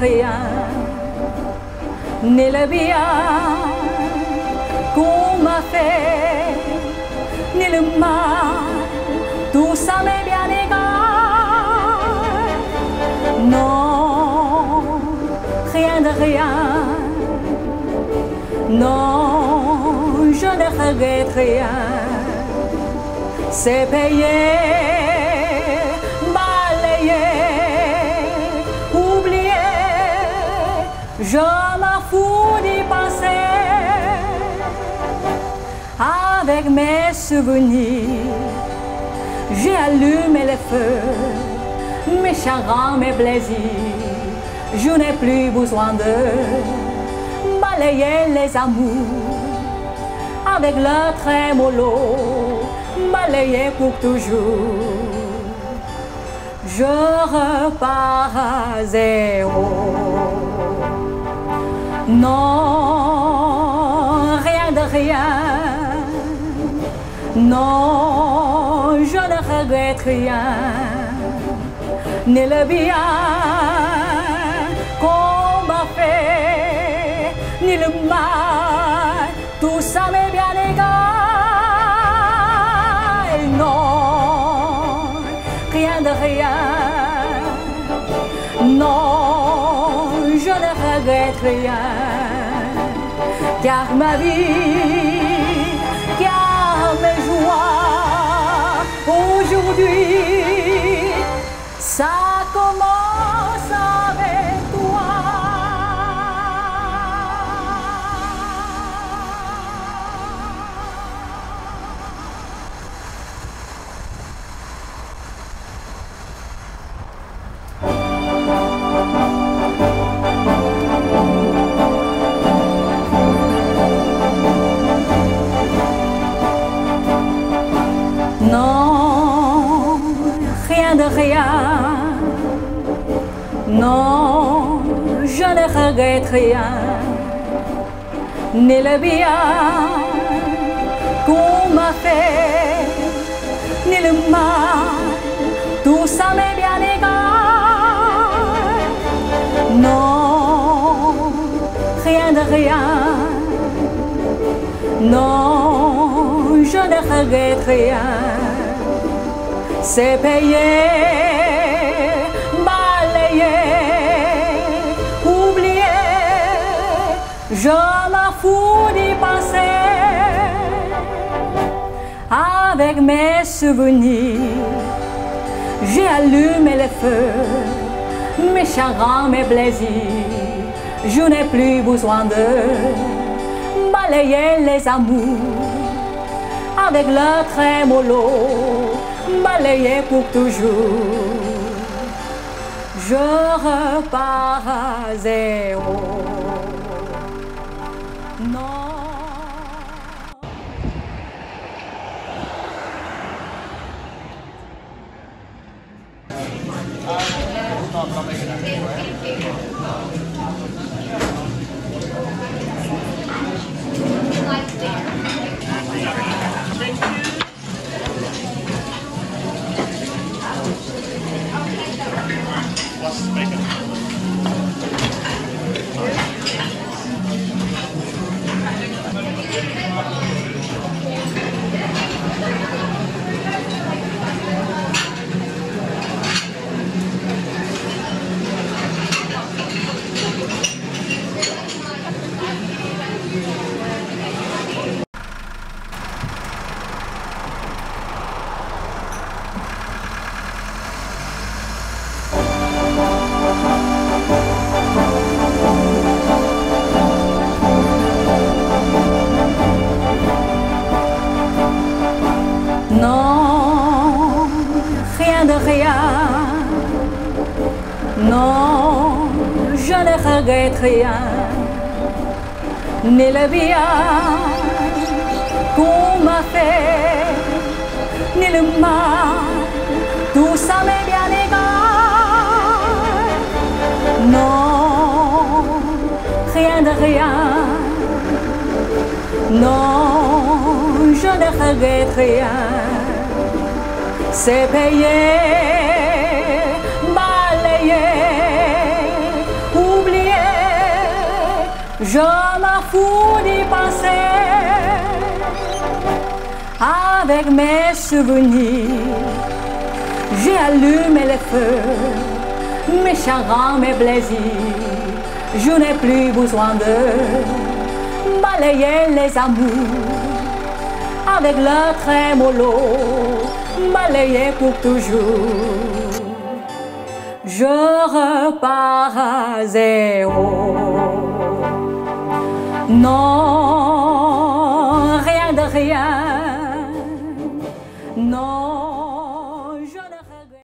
rien, ni le bien qu'on m'a fait, ni le mal, tout ça m'est bien égal. Non, rien de rien, non, je ne regrette rien. C'est payé, balayé, oublié, je m'en fous d'y passer. Avec mes souvenirs, j'ai allumé les feux, mes chagrins, mes plaisirs. Je n'ai plus besoin de balayer les amours avec le trémolo, balayer pour toujours. Je repars à zéro. Non, rien de rien. Non, je ne regrette rien, ni le bien qu'on m'a fait, ni le mal, tout ça m'est bien égal. Non, rien de rien, non, je ne regrette rien, car ma vie, car mes joies, aujourd'hui, ça commence avec toi. Non, rien de rien, non, je ne regrette rien, ni le bien qu'on m'a fait, ni le mal, tout ça m'est bien égal. Non, rien de rien, non, je ne regrette rien. C'est payé, balayé, oublié, je m'en fous d'y passer. Avec mes souvenirs, j'ai allumé les feux, mes chagrins, mes plaisirs. Je n'ai plus besoin de balayer les amours avec le trémolo, balayer pour toujours. Je repars à zéro. Non. Non, rien de rien, non, je ne regrette rien, ni le bien qu'on m'a fait, ni le mal, tout ça m'est bien égal. Non, rien de rien, non, je ne regrette rien. C'est payé, balayé, Je m'en fous d'y penser. Avec mes souvenirs, j'ai allumé les feux, mes chagrins, mes plaisirs. Je n'ai plus besoin de balayer les amours avec le trémolo, balayer pour toujours. Je repars à zéro. Non, rien de rien. Non.